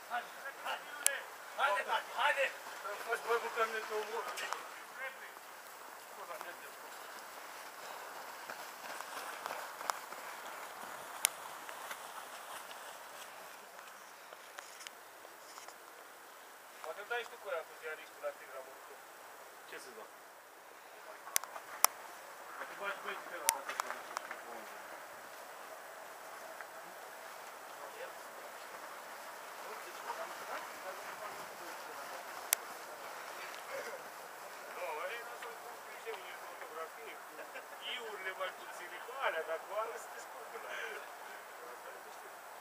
Haide, tati, haide! Faci bărbul că ne te omor. Poate dai și tu cu aia cu ziaristul la Tigra Mărător. Ce să-ți dau? Poate bagi băieți pe ăla, poate să mă duci cu omul. Nu, ei nu sunt cu clișeurile de fotografie, cu iurile mai puține, cu alea, dar cu alea se descurcă la ele.